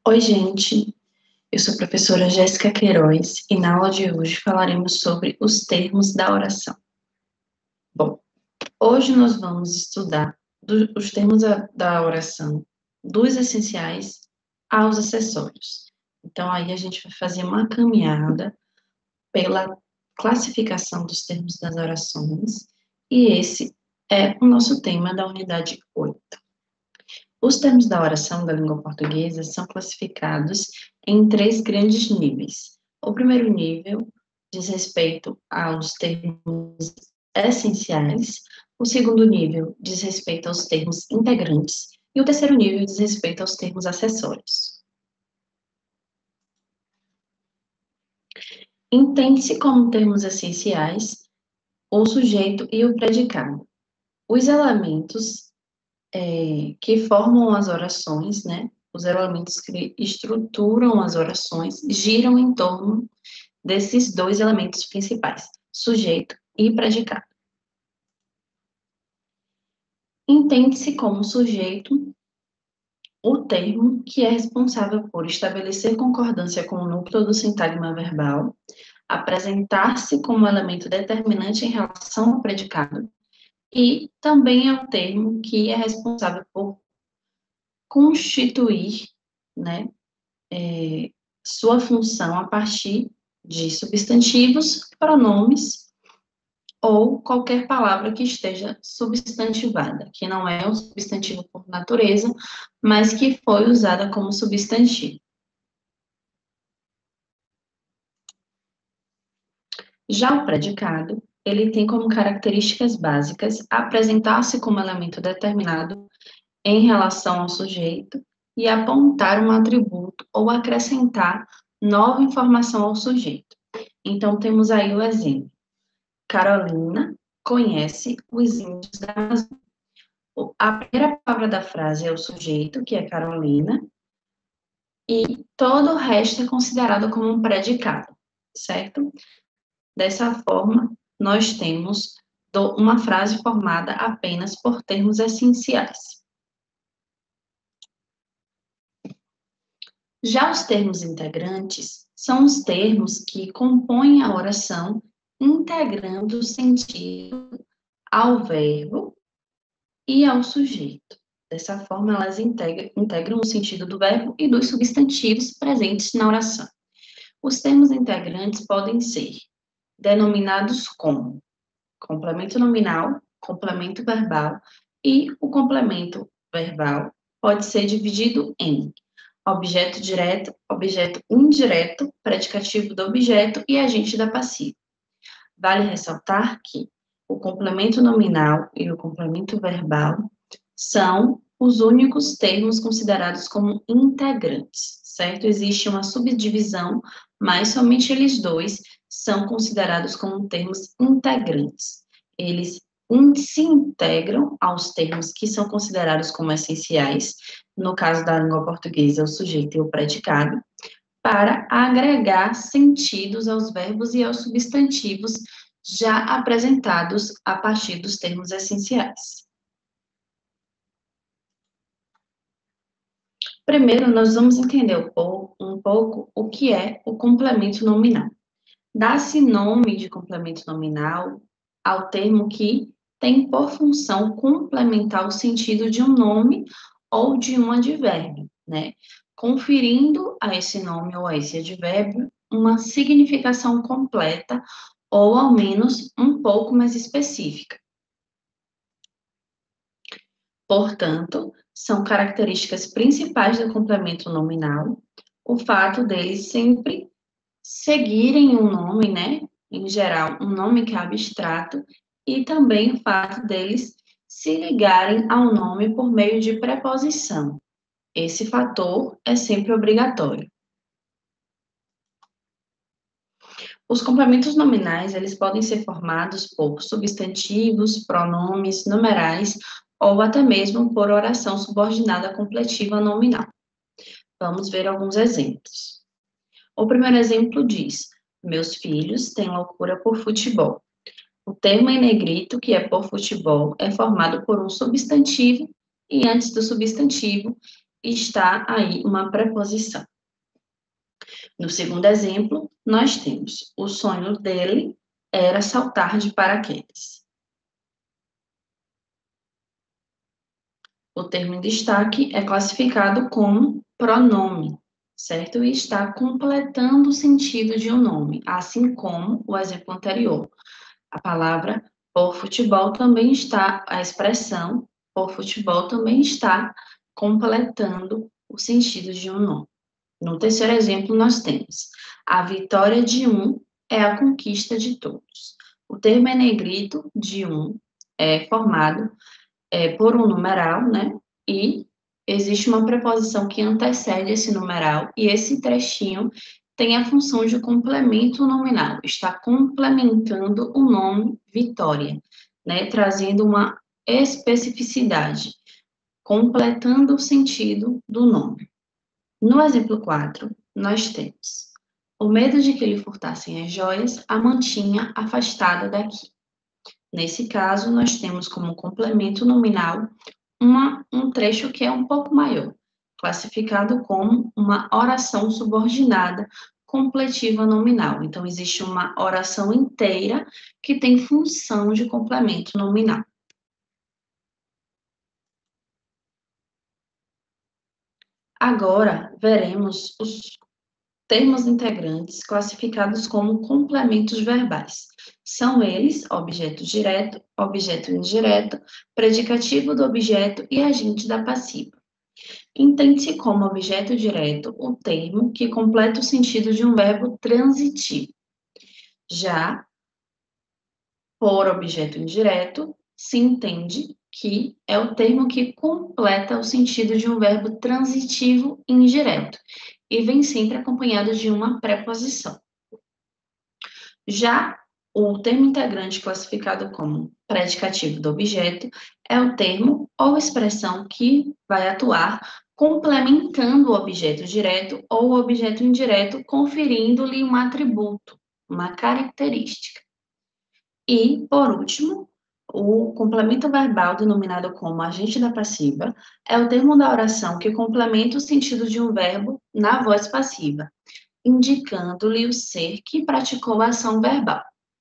Oi, gente. Eu sou a professora Jéssica Queiroz e na aula de hoje falaremos sobre os termos da oração. Bom, hoje nós vamos estudar os termos da oração, dos essenciais aos acessórios. Então, aí a gente vai fazer uma caminhada pela classificação dos termos das orações e esse é o nosso tema da unidade 8. Os termos da oração da língua portuguesa são classificados em três grandes níveis. O primeiro nível diz respeito aos termos essenciais, o segundo nível diz respeito aos termos integrantes e o terceiro nível diz respeito aos termos acessórios. Entende-se como termos essenciais o sujeito e o predicado. Os elementos que formam as orações, né? Os elementos que estruturam as orações giram em torno desses dois elementos principais, sujeito e predicado. Entende-se como sujeito o termo que é responsável por estabelecer concordância com o núcleo do sintagma verbal, apresentar-se como elemento determinante em relação ao predicado, e também é o termo que é responsável por constituir, né, sua função a partir de substantivos, pronomes ou qualquer palavra que esteja substantivada, que não é um substantivo por natureza, mas que foi usada como substantivo. Já o predicado, ele tem como características básicas apresentar-se como elemento determinado em relação ao sujeito e apontar um atributo ou acrescentar nova informação ao sujeito. Então, temos aí o exemplo. Carolina conhece os índios da Amazônia. A primeira palavra da frase é o sujeito, que é Carolina, e todo o resto é considerado como um predicado, certo? Dessa forma, nós temos uma frase formada apenas por termos essenciais. Já os termos integrantes são os termos que compõem a oração, integrando o sentido ao verbo e ao sujeito. Dessa forma, elas integram o sentido do verbo e dos substantivos presentes na oração. Os termos integrantes podem ser denominados como complemento nominal, complemento verbal, e o complemento verbal pode ser dividido em objeto direto, objeto indireto, predicativo do objeto e agente da passiva. Vale ressaltar que o complemento nominal e o complemento verbal são os únicos termos considerados como integrantes, certo? Existe uma subdivisão, mas somente eles dois são considerados como termos integrantes. Eles se integram aos termos que são considerados como essenciais, no caso da língua portuguesa, o sujeito e o predicado, para agregar sentidos aos verbos e aos substantivos já apresentados a partir dos termos essenciais. Primeiro, nós vamos entender um pouco o que é o complemento nominal. Dá-se nome de complemento nominal ao termo que tem por função complementar o sentido de um nome ou de um advérbio, né? Conferindo a esse nome ou a esse advérbio uma significação completa ou, ao menos, um pouco mais específica. Portanto, são características principais do complemento nominal o fato deles sempre seguirem um nome, né? Em geral, um nome que é abstrato, e também o fato deles se ligarem ao nome por meio de preposição. Esse fator é sempre obrigatório. Os complementos nominais, eles podem ser formados por substantivos, pronomes, numerais ou até mesmo por oração subordinada completiva nominal. Vamos ver alguns exemplos. O primeiro exemplo diz: meus filhos têm loucura por futebol. O termo em negrito, que é por futebol, é formado por um substantivo e antes do substantivo está aí uma preposição. No segundo exemplo, nós temos: o sonho dele era saltar de paraquedas. O termo em destaque é classificado como pronome, certo? E está completando o sentido de um nome, assim como o exemplo anterior. A palavra por futebol também está, a expressão por futebol também está completando o sentido de um nome. No terceiro exemplo, nós temos: a vitória de um é a conquista de todos. O termo em negrito de um é formado por um numeral, né? E existe uma preposição que antecede esse numeral, e esse trechinho tem a função de complemento nominal, está complementando o nome Vitória, né? Trazendo uma especificidade, completando o sentido do nome. No exemplo 4, nós temos: o medo de que lhe furtassem as joias a mantinha afastada daqui. Nesse caso, nós temos como complemento nominal um trecho que é um pouco maior, classificado como uma oração subordinada completiva nominal. Então, existe uma oração inteira que tem função de complemento nominal. Agora, veremos os termos integrantes classificados como complementos verbais. São eles objeto direto, objeto indireto, predicativo do objeto e agente da passiva. Entende-se como objeto direto o termo que completa o sentido de um verbo transitivo. Já por objeto indireto, se entende que é o termo que completa o sentido de um verbo transitivo indireto e vem sempre acompanhado de uma preposição. Já o termo integrante classificado como predicativo do objeto é o termo ou expressão que vai atuar complementando o objeto direto ou o objeto indireto, conferindo-lhe um atributo, uma característica. E, por último, o complemento verbal, denominado como agente da passiva, é o termo da oração que complementa o sentido de um verbo na voz passiva, indicando-lhe o ser que praticou a ação verbal.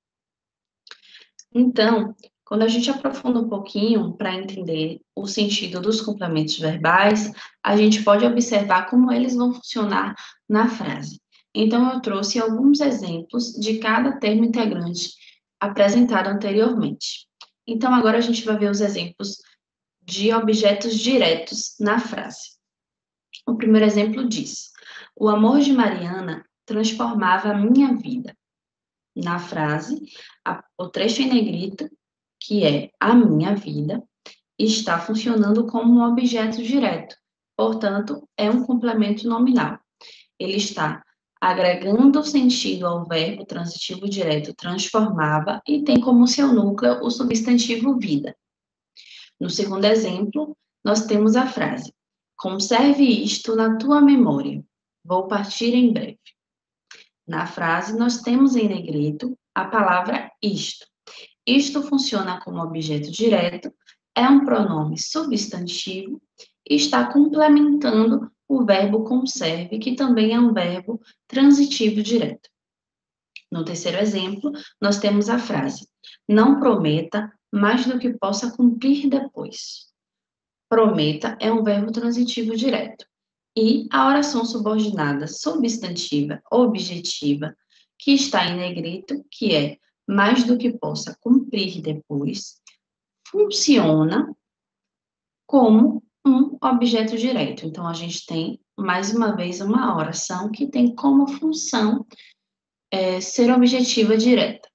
Então, quando a gente aprofunda um pouquinho para entender o sentido dos complementos verbais, a gente pode observar como eles vão funcionar na frase. Então, eu trouxe alguns exemplos de cada termo integrante apresentado anteriormente. Então, agora a gente vai ver os exemplos de objetos diretos na frase. O primeiro exemplo diz: o amor de Mariana transformava a minha vida. Na frase, o trecho em negrito, que é a minha vida, está funcionando como um objeto direto, portanto, é um complemento nominal. Ele está agregando sentido ao verbo transitivo direto transformava e tem como seu núcleo o substantivo vida. No segundo exemplo, nós temos a frase: conserve isto na tua memória, vou partir em breve. Na frase, nós temos em negrito a palavra isto. Isto funciona como objeto direto, é um pronome substantivo e está complementando o verbo conserve, que também é um verbo transitivo direto. No terceiro exemplo, nós temos a frase: não prometa mais do que possa cumprir depois. Prometa é um verbo transitivo direto. E a oração subordinada substantiva objetiva, que está em negrito, que é mais do que possa cumprir depois, funciona como um objeto direto. Então, a gente tem, mais uma vez, uma oração que tem como função ser objetiva direta.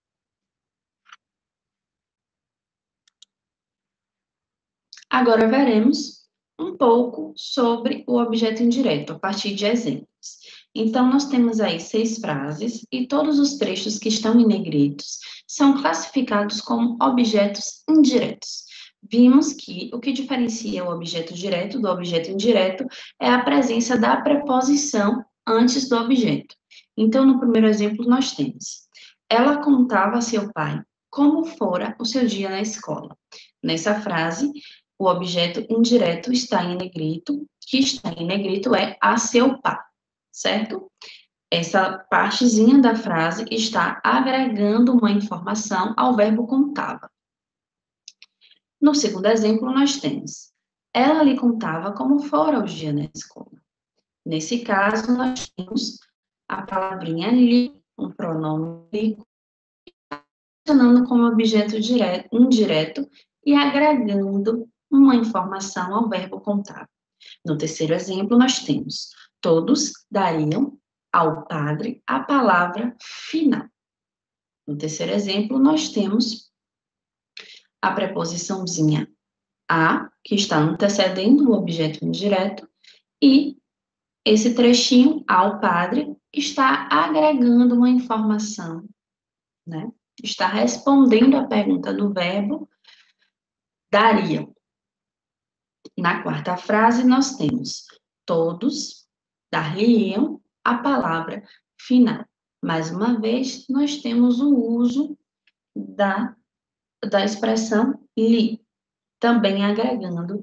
Agora veremos um pouco sobre o objeto indireto, a partir de exemplos. Então, nós temos aí 6 frases e todos os trechos que estão em negritos são classificados como objetos indiretos. Vimos que o que diferencia o objeto direto do objeto indireto é a presença da preposição antes do objeto. Então, no primeiro exemplo, nós temos: ela contava a seu pai como fora o seu dia na escola. Nessa frase, o objeto indireto está em negrito que está em negrito é a seu par, certo? Essa partezinha da frase está agregando uma informação ao verbo contava. No segundo exemplo, nós temos: ela lhe contava como fora o dia na escola. Nesse caso, nós temos a palavrinha lhe, um pronome lhe, funcionando como objeto indireto e agregando uma informação ao verbo contar. No terceiro exemplo, nós temos: todos dariam ao padre a palavra final. No terceiro exemplo, nós temos a preposiçãozinha a, que está antecedendo o objeto indireto, e esse trechinho ao padre está agregando uma informação, né? Está respondendo à pergunta do verbo daria. Na quarta frase, nós temos: todos dar-lhe-iam a palavra final. Mais uma vez, nós temos o uso da expressão lhe, também agregando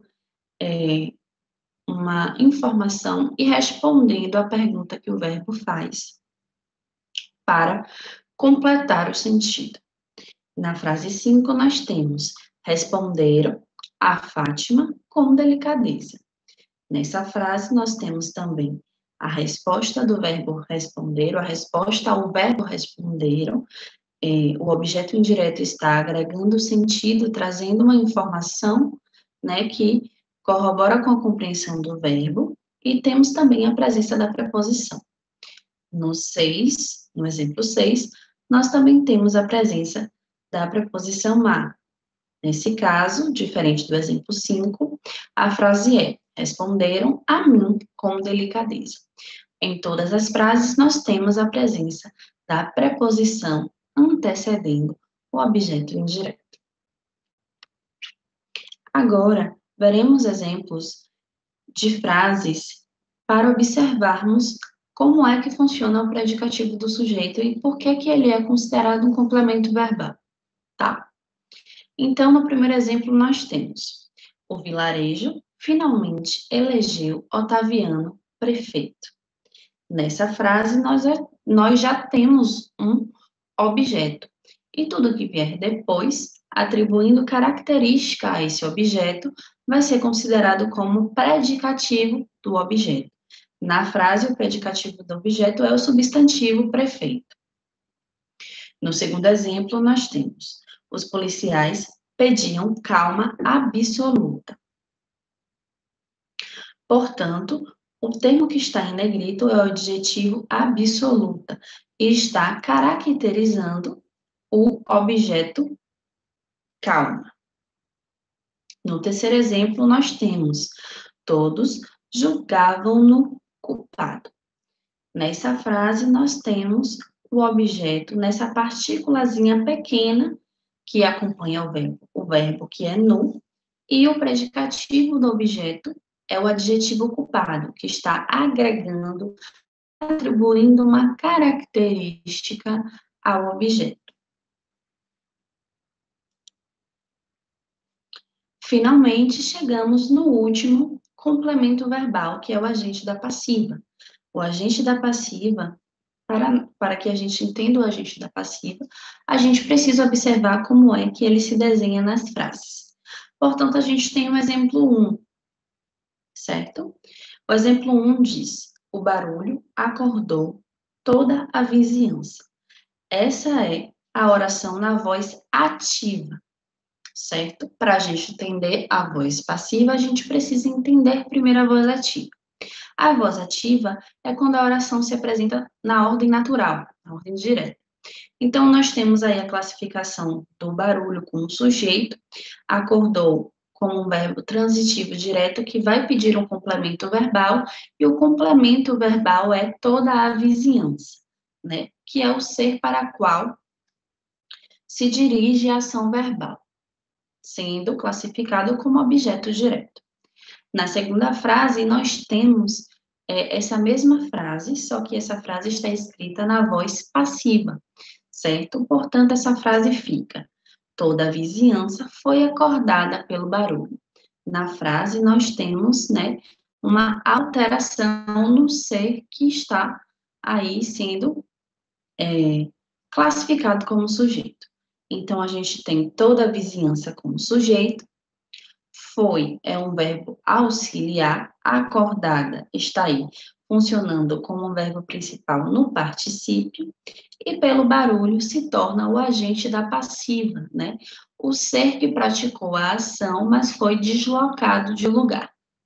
uma informação e respondendo à pergunta que o verbo faz para completar o sentido. Na frase 5, nós temos: responderam a Fátima com delicadeza. Nessa frase, nós temos também a resposta do verbo responder, a resposta ao verbo responderam. O objeto indireto está agregando sentido, trazendo uma informação, né, que corrobora com a compreensão do verbo, e temos também a presença da preposição. No exemplo 6, nós também temos a presença da preposição a. Nesse caso, diferente do exemplo 5, a frase é: responderam a mim com delicadeza. Em todas as frases, nós temos a presença da preposição antecedendo o objeto indireto. Agora, veremos exemplos de frases para observarmos como é que funciona o predicativo do sujeito e por que ele é considerado um complemento verbal, tá? Então, no primeiro exemplo, nós temos: o vilarejo finalmente elegeu Otaviano prefeito. Nessa frase, nós já temos um objeto, e tudo que vier depois, atribuindo característica a esse objeto, vai ser considerado como predicativo do objeto. Na frase, o predicativo do objeto é o substantivo prefeito. No segundo exemplo, nós temos: os policiais pediam calma absoluta. Portanto, o termo que está em negrito é o adjetivo absoluta e está caracterizando o objeto calma. No terceiro exemplo, nós temos: todos julgavam-no culpado. Nessa frase, nós temos o objeto nessa partículazinha pequena que acompanha o verbo que é no, e o predicativo do objeto é o adjetivo ocupado, que está agregando, atribuindo uma característica ao objeto. Finalmente, chegamos no último complemento verbal, que é o agente da passiva. O agente da passiva, para que a gente entenda o agente da passiva, a gente precisa observar como é que ele se desenha nas frases. Portanto, a gente tem o exemplo 1, certo? O exemplo 1 diz: o barulho acordou toda a vizinhança. Essa é a oração na voz ativa, certo? Para a gente entender a voz passiva, a gente precisa entender primeiro a voz ativa. A voz ativa é quando a oração se apresenta na ordem natural, na ordem direta. Então, nós temos aí a classificação do barulho como sujeito, acordou como um verbo transitivo direto que vai pedir um complemento verbal, e o complemento verbal é toda a vizinhança, né? Que é o ser para o qual se dirige a ação verbal, sendo classificado como objeto direto. Na segunda frase, nós temos essa mesma frase, só que essa frase está escrita na voz passiva, certo? Portanto, essa frase fica: toda a vizinhança foi acordada pelo barulho. Na frase, nós temos, né, uma alteração no ser que está aí sendo classificado como sujeito. Então, a gente tem toda a vizinhança como sujeito, foi é um verbo auxiliar, acordada está aí funcionando como um verbo principal no particípio, e pelo barulho se torna o agente da passiva, né? O ser que praticou a ação, mas foi deslocado de lugar.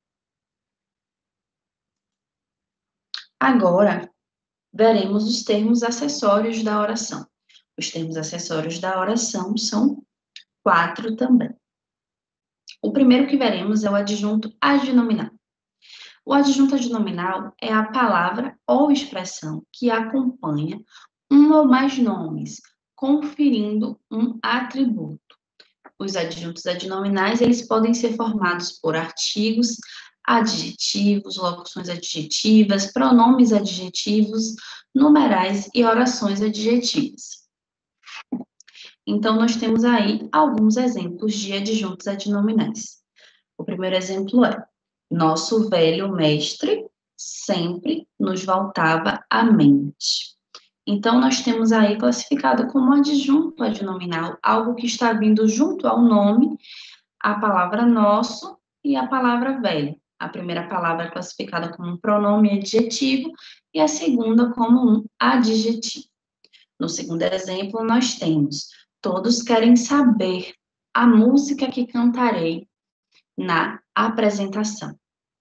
Agora, veremos os termos acessórios da oração. Os termos acessórios da oração são 4 também. O primeiro que veremos é o adjunto adnominal. O adjunto adnominal é a palavra ou expressão que acompanha um ou mais nomes, conferindo um atributo. Os adjuntos adnominais, eles podem ser formados por artigos, adjetivos, locuções adjetivas, pronomes adjetivos, numerais e orações adjetivas. Então, nós temos aí alguns exemplos de adjuntos adnominais. O primeiro exemplo é: nosso velho mestre sempre nos voltava à mente. Então, nós temos aí classificado como adjunto adnominal, algo que está vindo junto ao nome, a palavra nosso e a palavra velho. A primeira palavra é classificada como um pronome adjetivo e a segunda como um adjetivo. No segundo exemplo, nós temos: todos querem saber a música que cantarei na apresentação.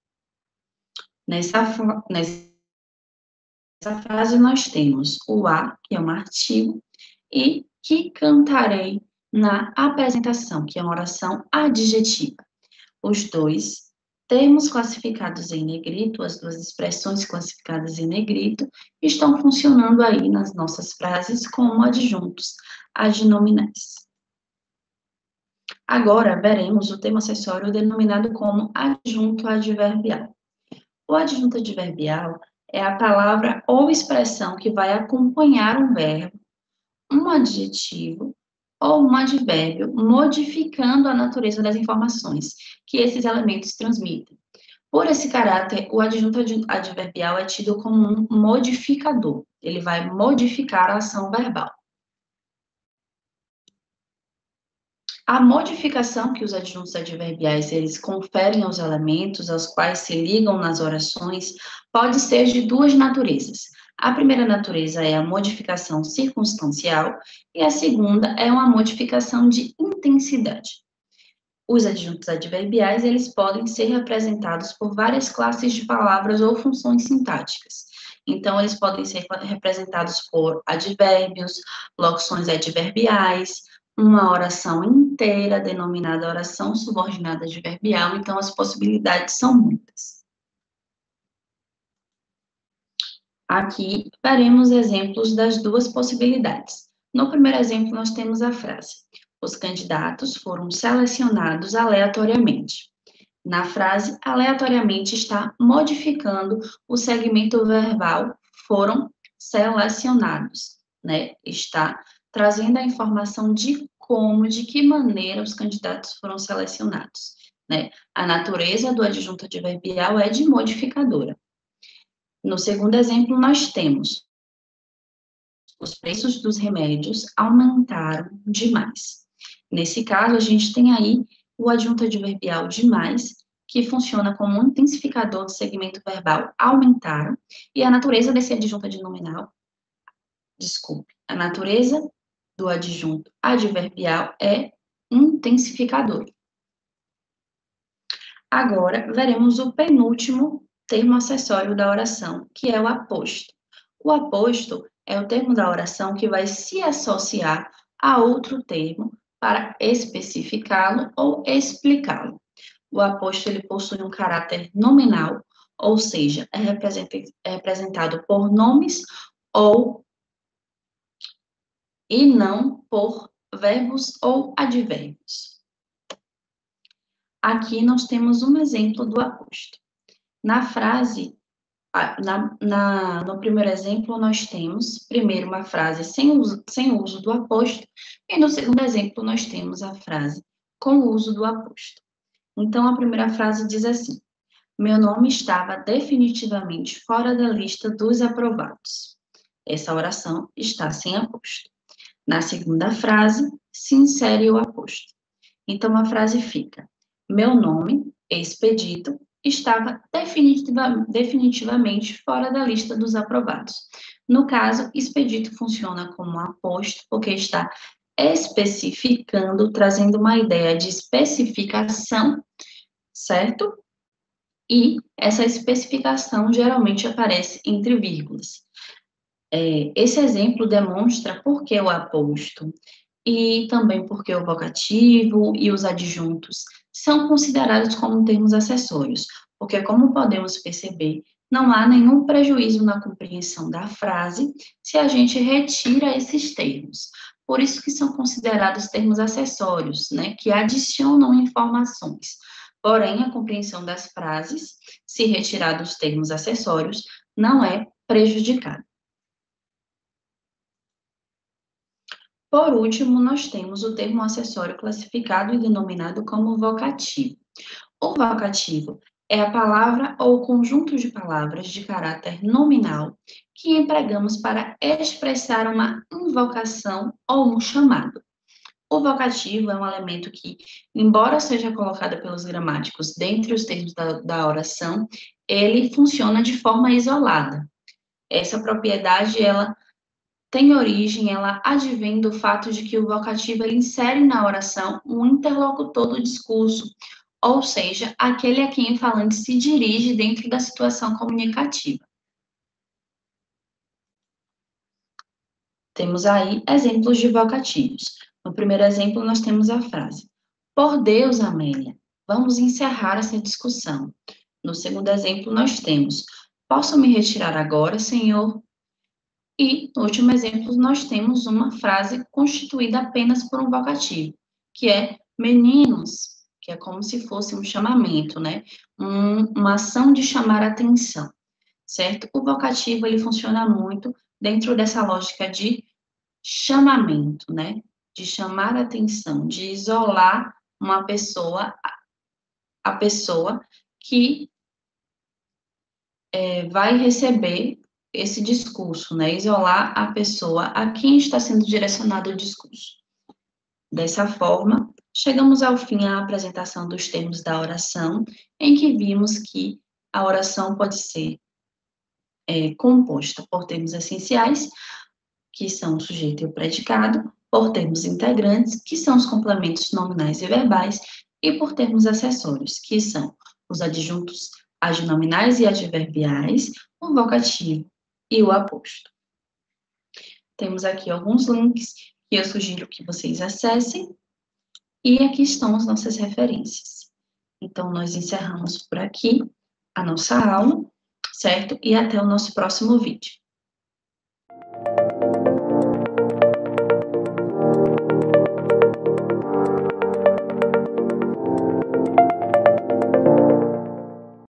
Nessa frase, nós temos o a, que é um artigo, e que cantarei na apresentação, que é uma oração adjetiva. Os dois termos classificados em negrito, as duas expressões classificadas em negrito, estão funcionando aí nas nossas frases como adjuntos adnominais. Agora, veremos o termo acessório denominado como adjunto adverbial. O adjunto adverbial é a palavra ou expressão que vai acompanhar um verbo, um adjetivo ou um advérbio, modificando a natureza das informações que esses elementos transmitem. Por esse caráter, o adjunto adverbial é tido como um modificador. Ele vai modificar a ação verbal. A modificação que os adjuntos adverbiais eles conferem aos elementos aos quais se ligam nas orações pode ser de duas naturezas. A primeira natureza é a modificação circunstancial e a segunda é uma modificação de intensidade. Os adjuntos adverbiais eles podem ser representados por várias classes de palavras ou funções sintáticas. Então, eles podem ser representados por advérbios, locuções adverbiais, uma oração inteira denominada oração subordinada adverbial, então as possibilidades são muitas. Aqui veremos exemplos das duas possibilidades. No primeiro exemplo, nós temos a frase: os candidatos foram selecionados aleatoriamente. Na frase, aleatoriamente está modificando o segmento verbal foram selecionados, né? Está trazendo a informação de como, de que maneira os candidatos foram selecionados, né? A natureza do adjunto adverbial é de modificadora. No segundo exemplo, nós temos: os preços dos remédios aumentaram demais. Nesse caso, a gente tem aí o adjunto adverbial demais, que funciona como um intensificador do segmento verbal aumentaram, e a natureza desse adjunto a natureza do adjunto adverbial é intensificador. Agora, veremos o penúltimo termo acessório da oração, que é o aposto. O aposto é o termo da oração que vai se associar a outro termo para especificá-lo ou explicá-lo. O aposto ele possui um caráter nominal, ou seja, é representado por nomes e não por verbos ou advérbios. Aqui nós temos um exemplo do aposto. Na frase, no primeiro exemplo, nós temos, primeiro, uma frase sem o uso do aposto, e no segundo exemplo, nós temos a frase com o uso do aposto. Então, a primeira frase diz assim: Meu nome estava definitivamente fora da lista dos aprovados. Essa oração está sem aposto. Na segunda frase, se insere o aposto. Então, a frase fica: meu nome, Expedito, estava definitivamente fora da lista dos aprovados. No caso, expedito funciona como aposto, porque está especificando, trazendo uma ideia de especificação, certo? E essa especificação geralmente aparece entre vírgulas. Esse exemplo demonstra por que o aposto e também porque o vocativo e os adjuntos são considerados como termos acessórios, porque, como podemos perceber, não há nenhum prejuízo na compreensão da frase se a gente retira esses termos. Por isso que são considerados termos acessórios, né, que adicionam informações. Porém, a compreensão das frases, se retirados os termos acessórios, não é prejudicada. Por último, nós temos o termo acessório classificado e denominado como vocativo. O vocativo é a palavra ou conjunto de palavras de caráter nominal que empregamos para expressar uma invocação ou um chamado. O vocativo é um elemento que, embora seja colocado pelos gramáticos dentre os termos da oração, ele funciona de forma isolada. Essa propriedade, ela tem origem, ela advém do fato de que o vocativo ele insere na oração um interlocutor do discurso, ou seja, aquele a quem o falante se dirige dentro da situação comunicativa. Temos aí exemplos de vocativos. No primeiro exemplo, nós temos a frase: por Deus, Amélia, vamos encerrar essa discussão. No segundo exemplo, nós temos: posso me retirar agora, senhor? E, no último exemplo, nós temos uma frase constituída apenas por um vocativo, que é meninos, que é como se fosse um chamamento, né? Uma ação de chamar atenção, certo? O vocativo, ele funciona muito dentro dessa lógica de chamamento, né? De chamar atenção, de isolar uma pessoa, a pessoa que vai receber esse discurso, né? Isolar a pessoa a quem está sendo direcionado o discurso. Dessa forma, chegamos ao fim à apresentação dos termos da oração, em que vimos que a oração pode ser composta por termos essenciais, que são o sujeito e o predicado, por termos integrantes, que são os complementos nominais e verbais, e por termos acessórios, que são os adjuntos adnominais e adverbiais, o vocativo e o aposto. Temos aqui alguns links que eu sugiro que vocês acessem, e aqui estão as nossas referências. Então, nós encerramos por aqui a nossa aula, certo? E até o nosso próximo vídeo.